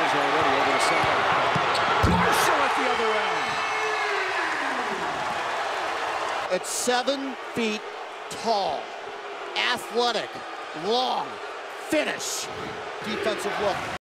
scores already over the side. Marshall at the other end. At 7 feet tall, athletic, long, finish. Defensive look.